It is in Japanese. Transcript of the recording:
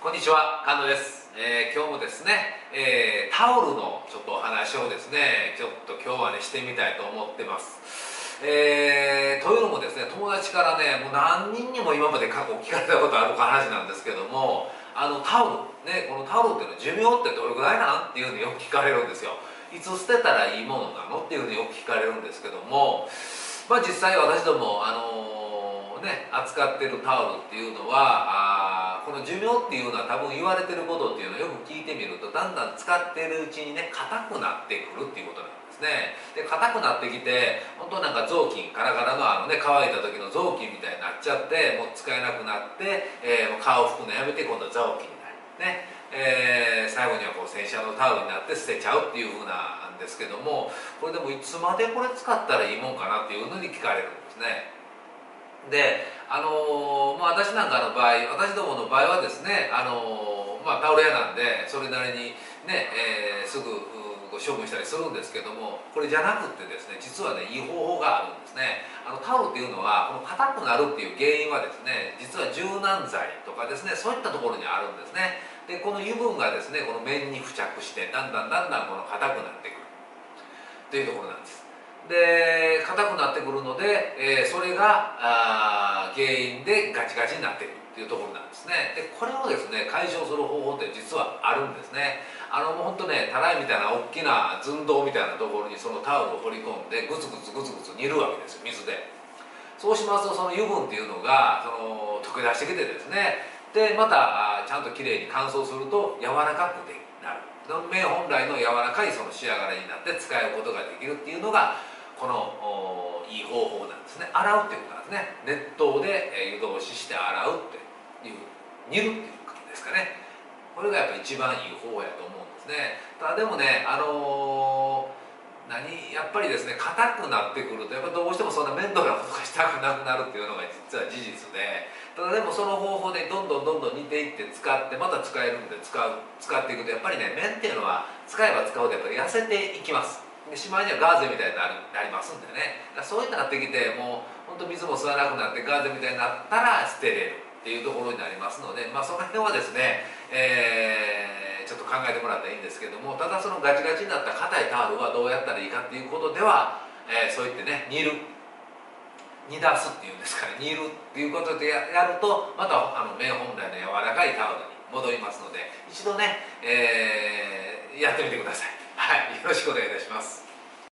こんにちは、菅野です。今日もですね、タオルのちょっとお話をですね、ちょっと今日はね、してみたいと思ってます。というのもですね、友達からね、もう何人にも今まで過去聞かれたことある話なんですけども、タオル、ね、このタオルっていうの寿命ってどれぐらいなんっていうのをよく聞かれるんですよ。いつ捨てたらいいものなのっていうのをよく聞かれるんですけども、実際私ども、扱ってるタオルっていうのはこの寿命っていうのは多分言われてることっていうのをよく聞いてみるとだんだん使ってるうちにね硬くなってくるっていうことなんですね。で硬くなってきて本当なんか雑巾ガラガラの乾いた時の雑巾みたいになっちゃってもう使えなくなって、もう顔拭くのやめて今度は雑巾になるね。最後にはこう洗車のタオルになって捨てちゃうっていう風なんですけども、これでもいつまでこれ使ったらいいもんかなっていうのに聞かれるんですね。で、私なんかの場合、私どもの場合はですね、タオル屋なんでそれなりにね、すぐ処分したりするんですけども、これじゃなくてですね、実はねいい方法があるんですね。タオルっていうのはこの硬くなるっていう原因はですね、実は柔軟剤とかですね、そういったところにあるんですね。でこの油分がですねこの面に付着してだんだんこの硬くなってくるというところなんです。で硬くなってくるので、それが原因でガチガチになっていくっていうところなんですね。でこれをですね解消する方法って実はあるんですね。もうほんとねたらいみたいな大きな寸胴みたいなところにそのタオルを放り込んでグツグツ煮るわけですよ、水で。そうしますとその油分っていうのが溶け出してきてですね、でまたちゃんときれいに乾燥すると柔らかくなる。麺本来の柔らかいその仕上がりになって使うことができるっていうのがこのいい方法なんですね。洗うっていうことなんですね。熱湯で湯通しして洗うっていう煮るっていう感じですかね。これがやっぱ一番いい方やと思うんですね。ただでもねやっぱりですね硬くなってくるとやっぱどうしてもそんな面倒なことがしたくなくなるっていうのが実は事実で、ただでもその方法でどんどん煮ていって使ってまた使えるんで使っていくとやっぱりね麺っていうのは使えば使うとやっぱり痩せていきます。でしまいにはガーゼみたいになりますんでね、そういったなってきてもう本当水も吸わなくなってガーゼみたいになったら捨てれるっていうところになりますので、その辺はですね、ちょっと考えてもらったらいいんですけども、ただそのガチガチになった硬いタオルはどうやったらいいかっていうことでは、そう言ってね煮出すっていうんですかね、煮るっていうことでやるとまた麺本来の柔らかいタオルに戻りますので、一度ね、やってみてください。はい、よろしくお願いいたします。